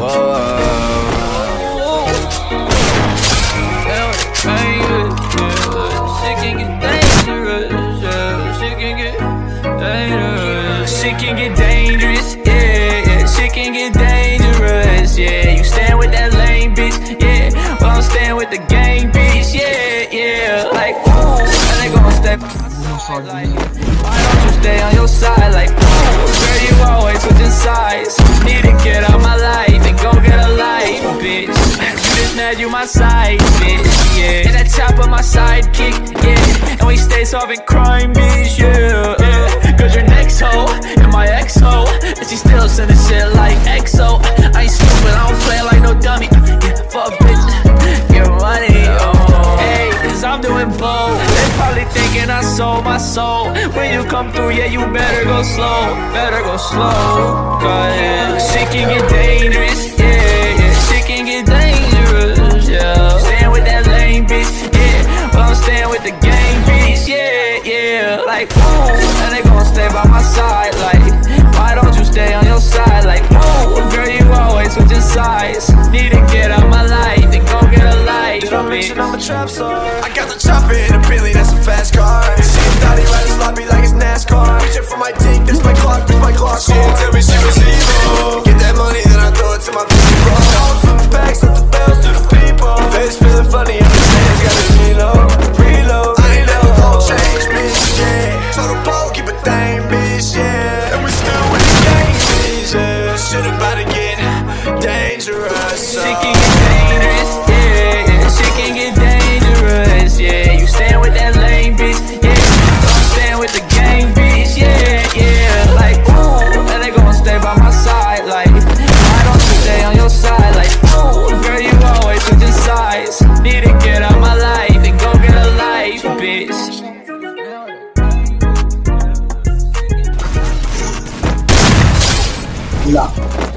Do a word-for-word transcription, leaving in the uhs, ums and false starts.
Shit can get dangerous, yeah. Shit can get dangerous. Shit can get dangerous, yeah, yeah. Shit can get dangerous, yeah. You stand with that lame bitch, yeah. Well, I'm staying with the gang bitch, yeah, yeah. Like, ooh, and they gon' stay by my side, like, why don't you stay on your side? Like, ooh, girl, you always switching sides. Need to get out my life and go get a life, bitch. You just mad you my side, bitch, yeah. And that chopper my sidekick, yeah. And we stay solving crime, bitch, yeah, yeah. Cause your next hoe and my ex hoe, and she still sending shit like X O. I ain't stupid, I don't play like no dummy. Yeah, fuck bitch, get money, oh. Hey, cause I'm doing both. They probably thinking I sold my soul. When you come through, yeah, you better go slow. Better go slow, cause shit can get dangerous, yeah, yeah. Shit can get dangerous, yeah. Staying with that lame bitch, yeah. But I'm staying with the gang bitch, yeah, yeah. Like, ooh, and they gon' stay by my side. Like, why don't you stay on your side? Like, ooh, girl, you always switching sides. Need to get out my life and go get a life, bitch. I'm a trap star. I got the chopper in a Bentley, that's a fast car. She thought he riding sloppy like it's NASCAR. Reaching for my dick, this my clock, this my clock. She didn't tell me she was evil. Get that money, then I throw it to my baby bro. All from the back, slip the bells to the people. Face feeling funny, and the sands got me reload, reload. I ain't never gon' change, bitch, yeah. Total pro, keep a thing, bitch, yeah. And we still with the gang, bitch, yeah. Shit about to get dangerous, so. Shit can get dangerous, yeah, yeah. Shit can get dangerous, yeah. You stand with that lame bitch, yeah. I'm staying with the gang bitch, yeah, yeah. Like, ooh, and they gon' stay by my side. Like, why don't you stay on your side? Like, ooh, girl, you always switching sides. Need to get out my life and go get a life, bitch. Yeah.